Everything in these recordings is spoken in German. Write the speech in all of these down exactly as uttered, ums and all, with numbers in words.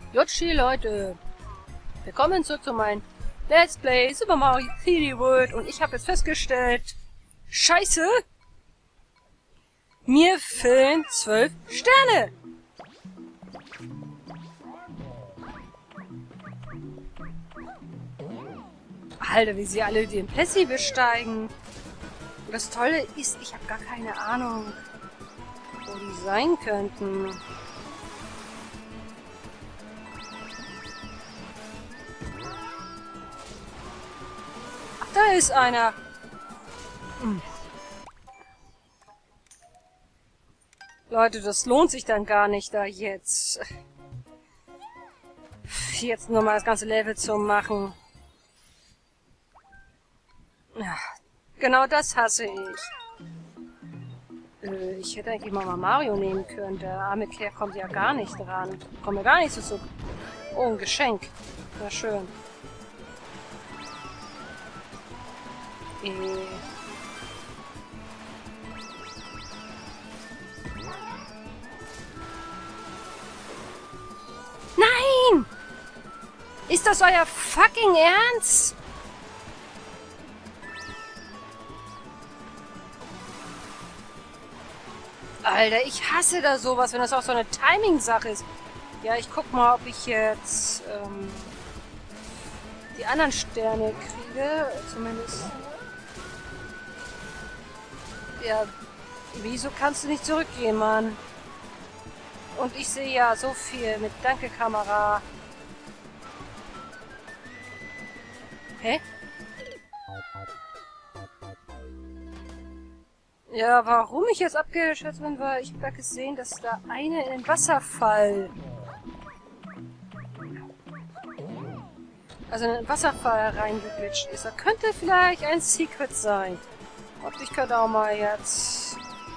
Jutschi Leute, willkommen zurück zu meinem Let's Play Super Mario drei D World und ich habe jetzt festgestellt, Scheiße, mir fehlen zwölf Sterne. Alter, wie sie alle den Pessi besteigen. Und das Tolle ist, ich habe gar keine Ahnung, wo die sein könnten. Ach, da ist einer. Hm. Leute, das lohnt sich dann gar nicht, da jetzt jetzt nochmal das ganze Level zu machen. Ja, genau das hasse ich. Äh, ich hätte eigentlich mal Mario nehmen können. Der arme Kerl kommt ja gar nicht dran. Kommt ja gar nicht so zu. Oh, ein Geschenk. Na schön. Äh. Nein! Ist das euer fucking Ernst? Alter, ich hasse da sowas, wenn das auch so eine Timing-Sache ist. Ja, ich guck mal, ob ich jetzt ähm, die anderen Sterne kriege. Zumindest. Ja, wieso kannst du nicht zurückgehen, Mann? Und ich sehe ja so viel mit Danke, Kamera. Hä? Ja, warum ich jetzt abgeschätzt bin, war, ich habe da gesehen, dass da eine in den Wasserfall... Also in den Wasserfall reingeglitscht ist. Da könnte vielleicht ein Secret sein. Und ich könnte auch mal jetzt...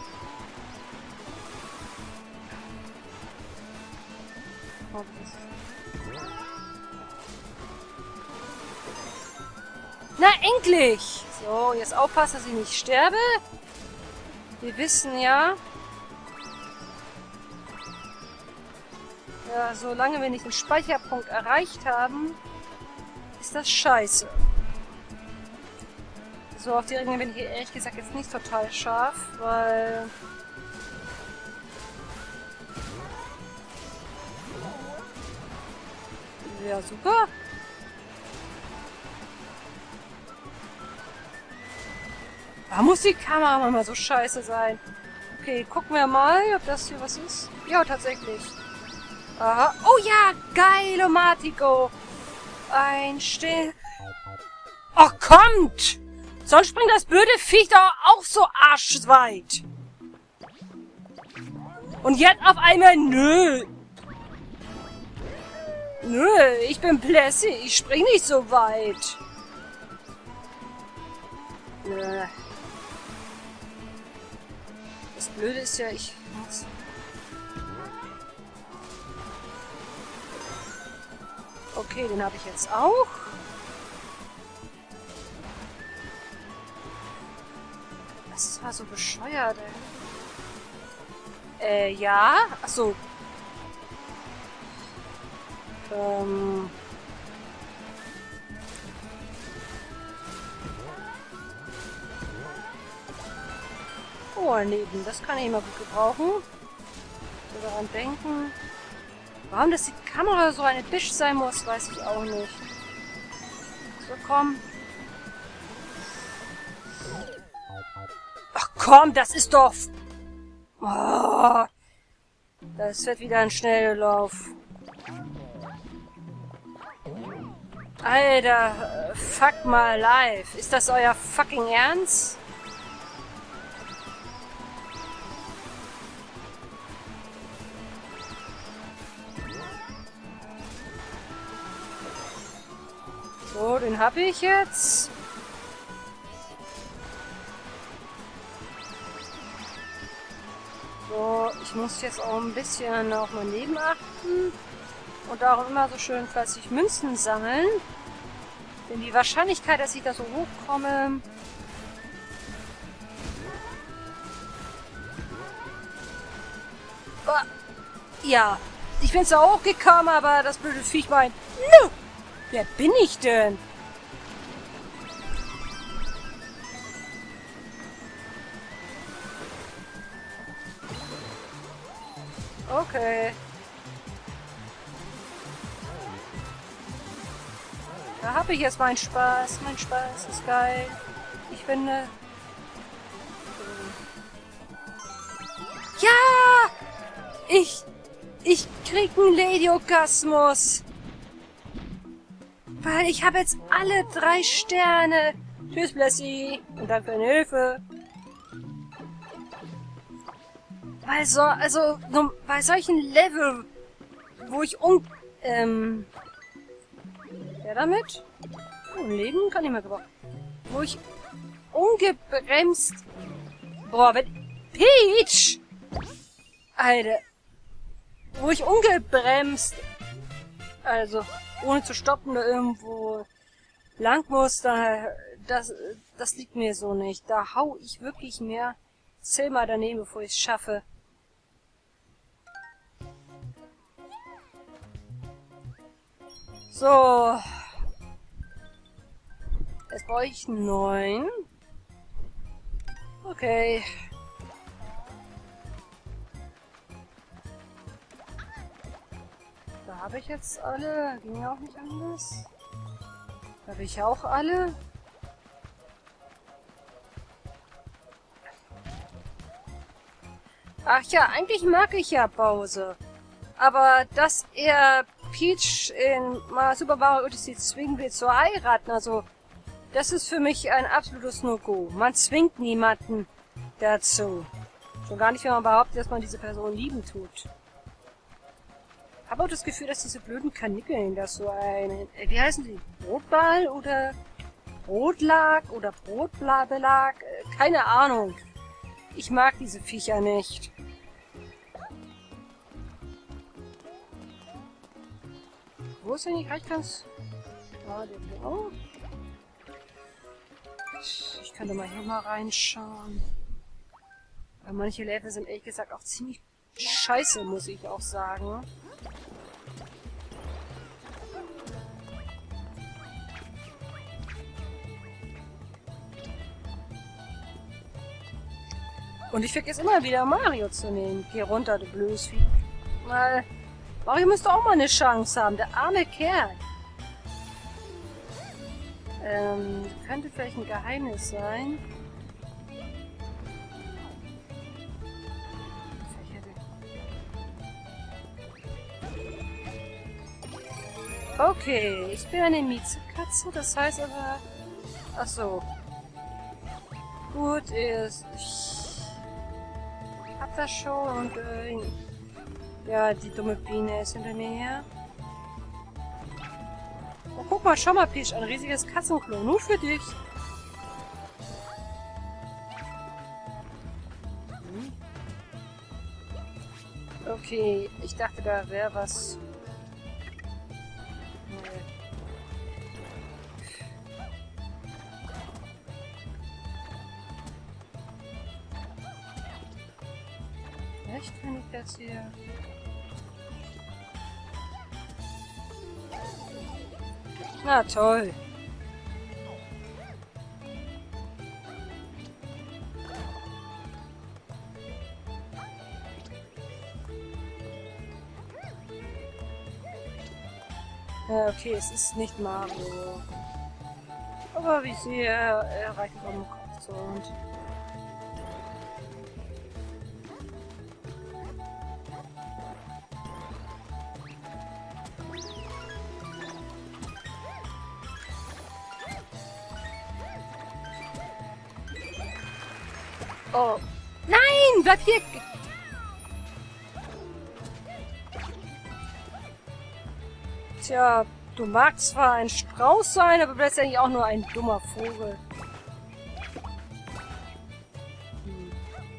Oh, na, endlich! So, jetzt aufpassen, dass ich nicht sterbe. Wir wissen ja... Ja, solange wir nicht den Speicherpunkt erreicht haben, ist das scheiße. So, auf die Ringe bin ich ehrlich gesagt jetzt nicht total scharf, weil... Ja, super. Da muss die Kamera manchmal so scheiße sein. Okay, gucken wir mal, ob das hier was ist. Ja, tatsächlich. Aha. Oh ja, geile Matico. Ein Still... Oh, kommt! Sonst springt das blöde Viech doch auch so arschweit. Und jetzt auf einmal, nö. Nö, ich bin Plessy. Ich spring nicht so weit. Nö. Das Blöde ist ja, ich muss... Okay, den habe ich jetzt auch. Das war so bescheuert, ey. Äh, ja. Achso. Ähm... Oh, ein Leben. Das kann ich immer gut gebrauchen. So daran denken. Warum das die Kamera so eine Bisch sein muss, weiß ich auch nicht. So, komm. Ach komm, das ist doch... Oh, das wird wieder ein Schnelllauf. Alter, fuck mal live. Ist das euer fucking Ernst? So, den habe ich jetzt. So, ich muss jetzt auch ein bisschen auf mein Leben achten. Und auch immer so schön fleißig Münzen sammeln. Denn die Wahrscheinlichkeit, dass ich da so hochkomme... Oh, ja, Ich bin zwar hochgekommen, aber das blöde Viech meint, nö, wer bin ich denn? Okay. Da habe ich jetzt meinen Spaß. Mein Spaß ist geil. Ich finde... Ja! Ich... Ich krieg einen Lady-Orgasmus. Weil ich habe jetzt alle drei Sterne. Tschüss, Blessi. Und danke für deine Hilfe. Weil so, also, nur bei solchen Level, wo ich um... Ähm... Wer damit? Oh, Leben kann ich mal gebrauchen. Wo ich ungebremst... Boah, wenn... Peach! Alter. Wo ich ungebremst... Also, ohne zu stoppen oder irgendwo lang muss, da... Das, das liegt mir so nicht. Da hau ich wirklich mehr zehnmal daneben, bevor ich es schaffe. So. Jetzt brauche ich neun. Okay. Da habe ich jetzt alle. Ging auch nicht anders. Da habe ich auch alle. Ach ja, eigentlich mag ich ja Bowser. Aber dass er Peach in Super Mario Odyssey zwingen will zu heiraten, also das ist für mich ein absolutes No-Go. Man zwingt niemanden dazu. Schon gar nicht, wenn man behauptet, dass man diese Person lieben tut. Habe auch das Gefühl, dass diese blöden Kanickeln, dass so ein... Wie heißen die? Brotball oder Brotlag oder Brotbelag? Keine Ahnung. Ich mag diese Viecher nicht. Wo ist eigentlich recht ganz... Ah, der Blau. Ich kann doch mal hier mal reinschauen. Weil manche Level sind ehrlich gesagt auch ziemlich scheiße, muss ich auch sagen. Und ich vergesse immer wieder Mario zu nehmen. Geh runter, du blödes Vieh. Weil Mario müsste auch mal eine Chance haben, der arme Kerl. Ähm, könnte vielleicht ein Geheimnis sein. Okay, ich bin eine Miezekatze, das heißt aber... Ach so. Gut ist... Ich hab das schon und... Äh, ja, die dumme Biene ist hinter mir her. Oh, guck mal, schau mal, Peach, ein riesiges Katzenklo. Nur für dich. Hm. Okay, ich dachte, da wäre was... Nee. Vielleicht finde ich das hier... Na toll. Ja, okay, es ist nicht Mario. Aber wie ich sehe, er erreicht es auch im Kopf so und... Oh. Nein! Bleib hier! Tja, du magst zwar ein Strauß sein, aber bist eigentlich auch nur ein dummer Vogel. Hm.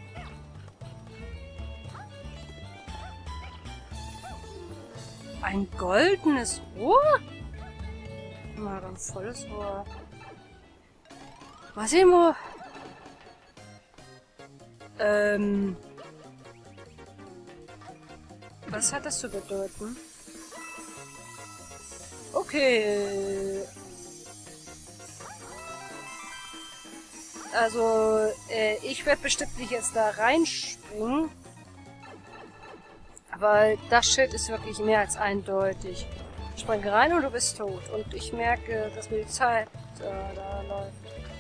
Ein goldenes Ohr? Mal ein volles Ohr. Mal sehen, wo... Ähm... Was hat das zu bedeuten? Okay. Also, äh, ich werde bestimmt nicht jetzt da reinspringen. Weil das Schild ist wirklich mehr als eindeutig. Spring rein und du bist tot. Und ich merke, dass mir die Zeit äh, da läuft.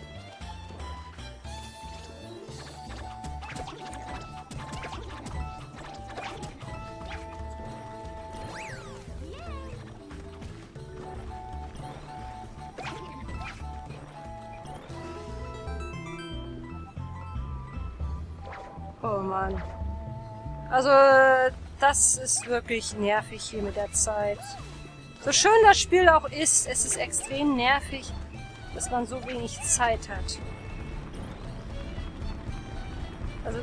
Oh Mann. Also, das ist wirklich nervig hier mit der Zeit. So schön das Spiel auch ist, es ist extrem nervig, dass man so wenig Zeit hat. Also...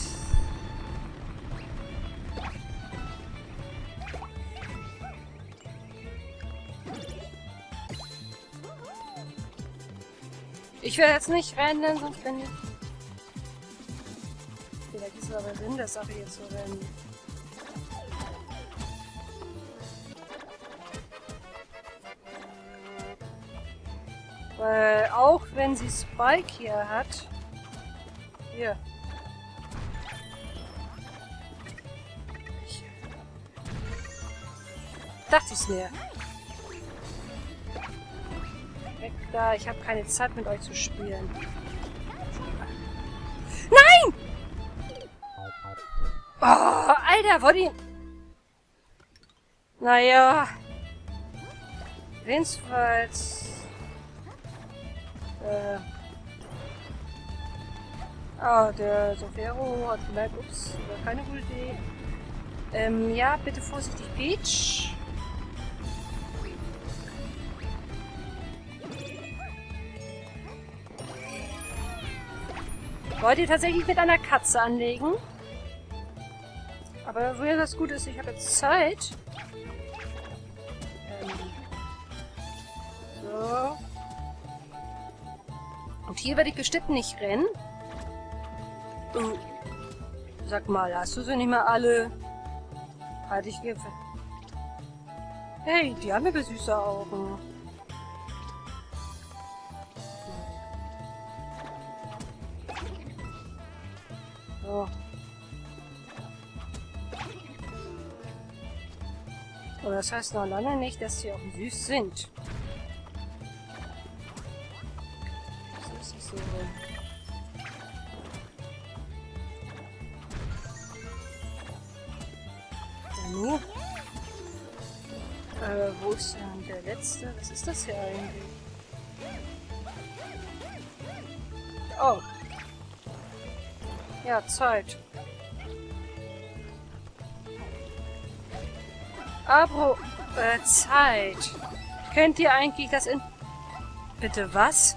Ich werde jetzt nicht rennen, sonst bin ich... Vielleicht ist es aber Sinn der Sache hier zu rennen. Weil auch wenn sie Spike hier hat... Hier. Ich dachte es mir. Weg da, ich habe keine Zeit mit euch zu spielen. Nein! Oh, Alter, wollt ihr... Naja. Jedenfalls... Äh... Ah, der Sofero hat gemerkt, ups, das war keine gute Idee. Ähm, ja, bitte vorsichtig, Peach. Wollt ihr tatsächlich mit einer Katze anlegen? Aber woher das gut ist, ich habe jetzt Zeit. Ähm. So. Und hier werde ich bestimmt nicht rennen. Uh. Sag mal, hast du sie nicht mal alle? Halt ich gebe. Hey, die haben aber süße Augen. So. Aber das heißt noch lange nicht, dass sie auch süß sind. Das ist so. Nanu. Äh, wo ist denn der letzte? Was ist das hier eigentlich? Oh. Ja, Zeit. Aber, äh, Zeit. Könnt ihr eigentlich das in... Bitte was?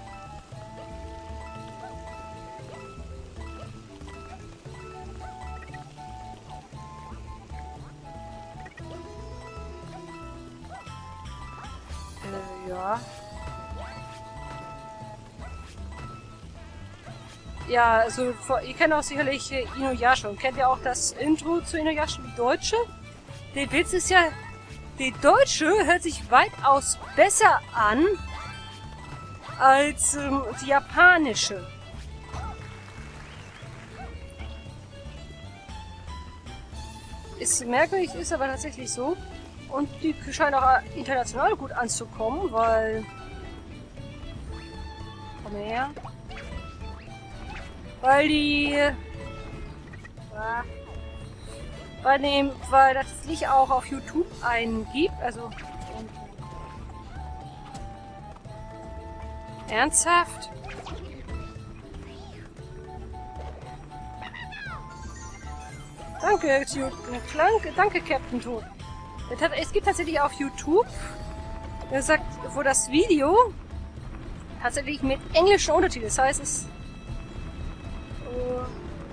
Äh, ja. Ja, also, ihr kennt auch sicherlich äh, Inuyasha. Und kennt ihr auch das Intro zu Inuyasha, die Deutsche? Der Witz ist ja, die Deutsche hört sich weitaus besser an als ähm, die japanische. Ist merkwürdig, ist aber tatsächlich so. Und die scheint auch international gut anzukommen, weil... Komm her. Weil die... Ah, Weil, dem, weil das Licht auch auf YouTube eingibt, also... Ernsthaft? Danke, danke, danke Captain Toad. Es gibt tatsächlich auf YouTube, er sagt, wo das Video tatsächlich mit englischen Untertiteln, das heißt es... Uh,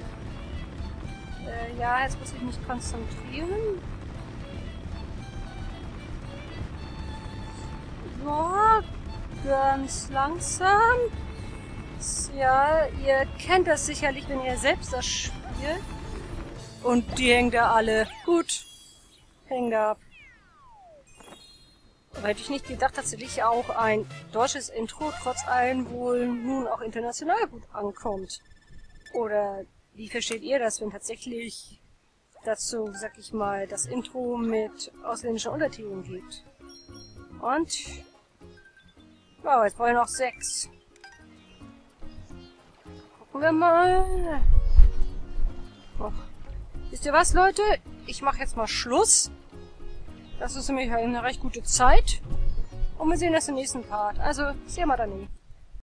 Ja, jetzt muss ich mich konzentrieren. Ja, ganz langsam. Ja, ihr kennt das sicherlich, wenn ihr selbst das spielt. Und die hängen da alle. Gut. hängen da. Aber hätte ich nicht gedacht, dass tatsächlich auch ein deutsches Intro trotz allem wohl nun auch international gut ankommt. Oder wie versteht ihr das, wenn tatsächlich dazu, sag ich mal, das Intro mit ausländischen Untertiteln gibt? Und... wow, jetzt brauche ich noch sechs. Gucken wir mal. Oh. Wisst ihr was, Leute? Ich mache jetzt mal Schluss. Das ist nämlich eine recht gute Zeit. Und wir sehen das im nächsten Part. Also, sehen wir dann nicht.